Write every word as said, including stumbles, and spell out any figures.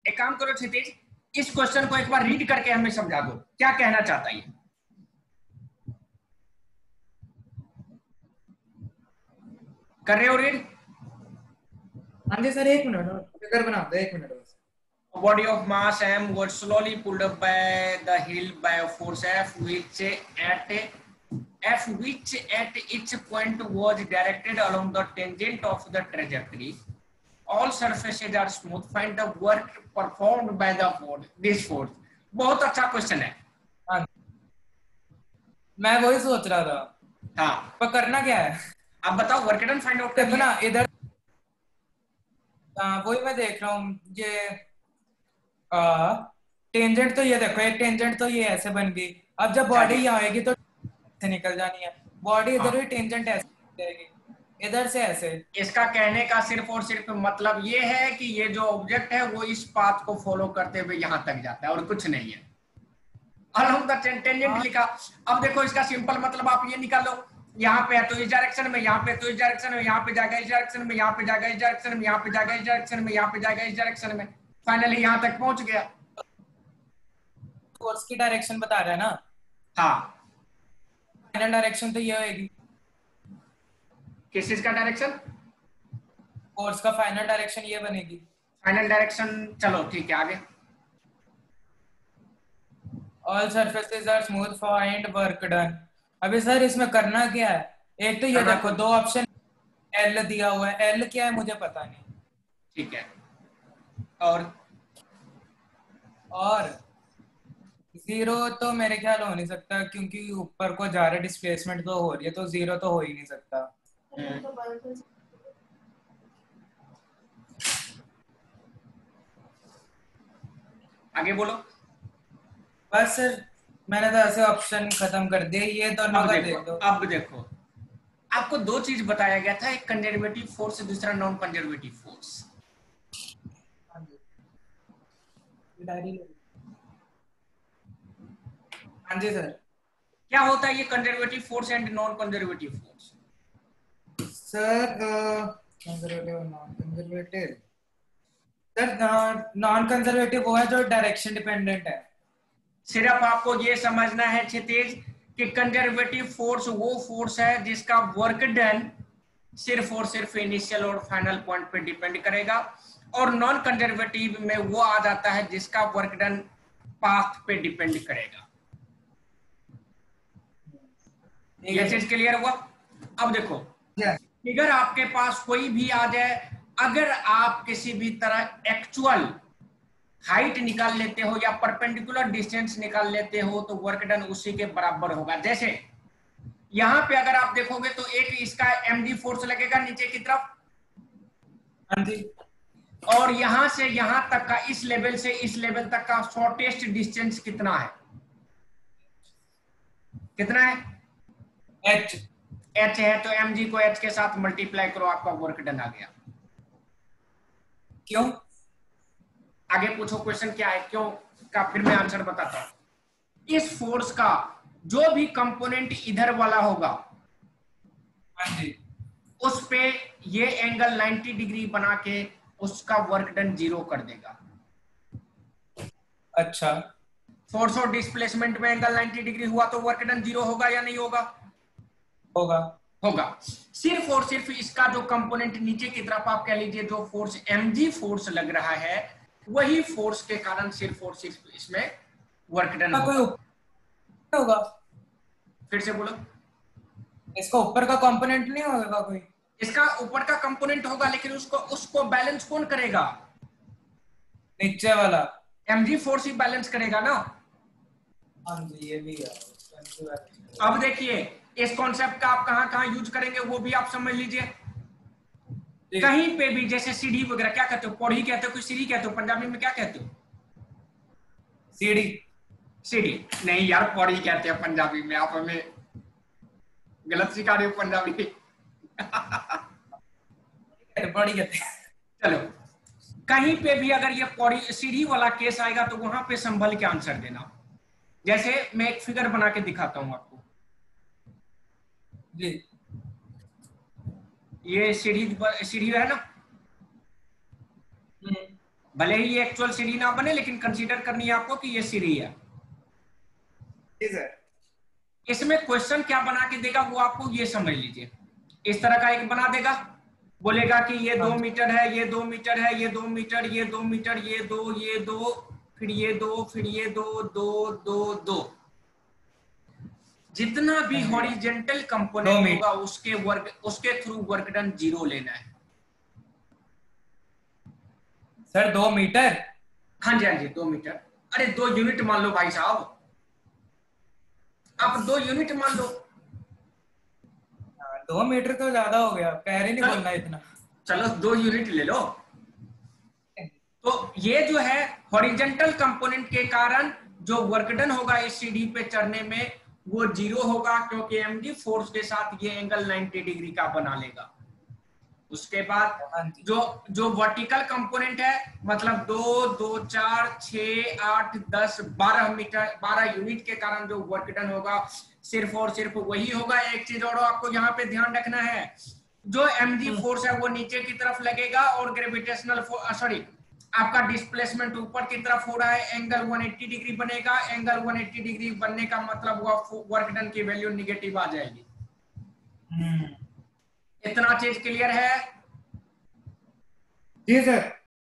एक काम करो क्षितिज, इस क्वेश्चन को एक बार रीड करके हमें समझा दो, क्या कहना चाहता है। कर रहे हो रीड? हाँ जी सर, एक मिनट फिगर बना दो, एक मिनट बस। A body of mass m was slowly pulled up by the hill by a force f which at f which at each point was directed along the tangent of the trajectory. All surfaces are smooth. Find the work performed by the force. This force. बहुत अच्छा question है। हाँ, मैं वही सोच रहा था। हाँ, पर करना क्या है? आप बताओ, वर्क डन फाइंड आउट देखो ना इधर, वही मैं देख रहा हूँ। ये टेंजेंट तो ये देखो, एक टेंजेंट तो ये ऐसे बन गई। अब जब बॉडी यहाँ आएगी तो से निकल जानी है, बॉडी इधर भी टेंजेंट ऐसे जाएगी, इधर से ऐसे। इसका कहने का सिर्फ और सिर्फ मतलब ये है कि ये जो ऑब्जेक्ट है वो इस पाथ को फॉलो करते हुए यहां तक जाता है और कुछ नहीं है। अलोंग द टेंजेंट लिखा। अब देखो इसका सिंपल मतलब आप ये निकाल लो, यहाँ पे है तो इस डायरेक्शन में, यहाँ पे तो इस डायरेक्शन में, यहाँ पे जाएगा इस डायरेक्शन में, यहाँ पे जाएगा इस डायरेक्शन में, यहाँ पे जाएगा इस डायरेक्शन में, यहाँ पे जाएगा इस डायरेक्शन में, फाइनली यहाँ तक पहुंच गया। फोर्स की डायरेक्शन बता रहा है ना? हाँ, फाइनल डायरेक्शन तो ये होगी। किस चीज का डायरेक्शन? फोर्स का फाइनल डायरेक्शन ये बनेगी। फाइनल डायरेक्शन, चलो ठीक है, आगे। All surfaces are smooth, find work done. अभी सर इसमें करना क्या है? एक तो ये देखो दो ऑप्शन एल दिया हुआ है, एल क्या है मुझे पता नहीं। ठीक है, और और जीरो तो मेरे ख्याल हो नहीं सकता, क्योंकि ऊपर को जा रहे डिस्प्लेसमेंट तो हो रही है, तो जीरो तो हो ही नहीं सकता। आगे बोलो। बस सर मैंने तो ऐसे ऑप्शन खत्म कर दिए, ये दोनों का देख दो। अब देखो, आपको दो चीज बताया गया था, एक कंजर्वेटिव फोर्स, दूसरा नॉन कंजर्वेटिव फोर्स। हाँ जी सर। क्या होता है ये conservative force and non conservative force? Sir conservative और non conservative, sir non conservative वो है जो डायरेक्शन डिपेंडेंट है। सिर्फ आपको ये समझना है क्षितिज कि कंजर्वेटिव फोर्स वो फोर्स है जिसका वर्क डन सिर्फ और सिर्फ इनिशियल और फाइनल पॉइंट पे डिपेंड करेगा, और नॉन कंजर्वेटिव में वो आ जाता है जिसका वर्क डन पाथ पे डिपेंड करेगा। ये चीज क्लियर हुआ? अब देखो, फिगर आपके पास कोई भी आ जाए, अगर आप किसी भी तरह एक्चुअल हाइट निकाल लेते हो या परपेंडिकुलर डिस्टेंस निकाल लेते हो तो वर्क डन उसी के बराबर होगा। जैसे यहां पे अगर आप देखोगे तो एक इसका एमडी फोर्स लगेगा नीचे की तरफ, हाँ जी, और यहां से यहां तक का, इस लेवल से इस लेवल तक का शॉर्टेस्ट डिस्टेंस कितना है? कितना है? एच। एच है, तो एम जी को एच के साथ मल्टीप्लाई करो, आपका वर्क डन आ गया। क्यों? आगे पूछो क्वेश्चन क्या है, क्यों का फिर मैं आंसर बताता हूं। इस फोर्स का जो भी कंपोनेंट इधर वाला होगा, हाँ जी, उस पे ये एंगल नब्बे डिग्री बना के उसका वर्क डन जीरो कर देगा। अच्छा, फोर्स और डिस्प्लेसमेंट में एंगल नब्बे डिग्री हुआ तो वर्क डन जीरो होगा या नहीं होगा? होगा। होगा। सिर्फ और सिर्फ इसका जो कंपोनेंट नीचे की तरफ आप कह लीजिए जो फोर्स एमजी फोर्स लग रहा है, वही फोर्स के कारण सिर्फ और सिर्फ इसमें वर्क डन होगा। होगा। फिर से बोलो। इसका ऊपर का कंपोनेंट नहीं होगा कोई? इसका ऊपर का कंपोनेंट होगा, लेकिन उसको उसको बैलेंस कौन करेगा? नीचे वाला एमजी फोर्स ही बैलेंस करेगा ना। हाँ जी, ये भी है। अब देखिए, इस कॉन्सेप्ट का आप कहां कहां यूज करेंगे वो भी आप समझ लीजिए। कहीं पे भी, जैसे सीढ़ी वगैरह, क्या कहते हो? पौड़ी कहते हो, कोई सीढ़ी कहते हो? पंजाबी में क्या कहते हो? सीढ़ी। सीढ़ी नहीं यार, पौड़ी कहते हैं पंजाबी में। आप हमें गलत सिखा रहे हो पंजाबी। पौड़ी कहते हैं। चलो, कहीं पे भी अगर ये पौड़ी सीढ़ी वाला केस आएगा तो वहां पे संभल के आंसर देना। जैसे मैं एक फिगर बना के दिखाता हूं आपको जी। ये सीढ़ी सीढ़ी है ना, भले ही ये एक्चुअल सीढ़ी ना बने, लेकिन कंसीडर करनी है आपको कि ये सीढ़ी है। जी सर। इसमें क्वेश्चन क्या बना के देगा वो आपको ये समझ लीजिए। इस तरह का एक बना देगा, बोलेगा कि ये दो मीटर है, ये दो मीटर है, ये दो मीटर, ये दो मीटर, ये दो, ये दो, फिर ये दो, फिर ये दो, दो दो दो। जितना भी हॉरिजेंटल कंपोनेंट होगा उसके वर्क उसके थ्रू वर्क डन जीरो लेना है। सर दो मीटर? हाँ जी हाँ जी, दो मीटर। अरे दो यूनिट मान लो भाई साहब, आप दो यूनिट मान लो। दो मीटर तो ज्यादा हो गया, पैर ही नहीं बोलना इतना। चलो दो यूनिट ले लो। तो ये जो है हॉरिजेंटल कंपोनेंट के कारण जो वर्क डन होगा इस सीढ़ी पे चढ़ने में वो जीरो होगा, क्योंकि एमजी फोर्स के साथ ये एंगल नब्बे डिग्री का बना लेगा। उसके बाद जो जो वर्टिकल कंपोनेंट है, मतलब दो दो चार छह आठ दस बारह मीटर बारह यूनिट के कारण जो वर्क डन होगा सिर्फ और सिर्फ वही होगा। एक चीज और आपको यहाँ पे ध्यान रखना है, जो एमजी फोर्स है वो नीचे की तरफ लगेगा और ग्रेविटेशनल सॉरी आपका डिस्प्लेसमेंट ऊपर की तरफ हो रहा है, एंगल एक सौ अस्सी डिग्री बनेगा। एंगल एक सौ अस्सी डिग्री बनने का मतलब हुआ वर्क डन की वैल्यू निगेटिव आ जाएगी। इतना चीज क्लियर है? जी सर।